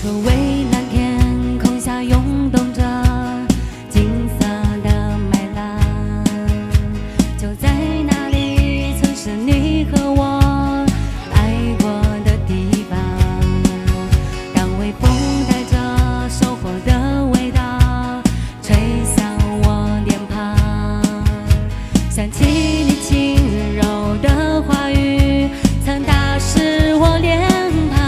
出蔚蓝天空下涌动着金色的麦浪，就在那里曾是你和我爱过的地方。当微风带着收获的味道吹向我脸庞，想起你轻柔的话语曾打湿我脸庞。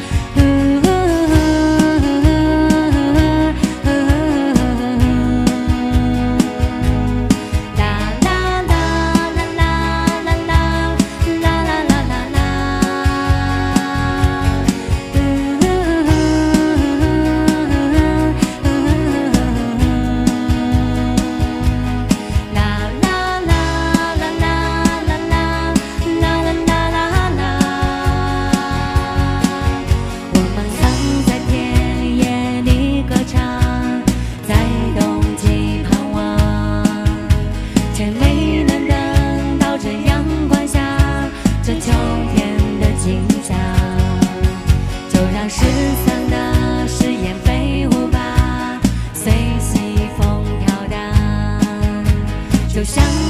没能等到这阳光下这秋天的景象，就让失散的誓言飞舞吧，随西风飘荡，就像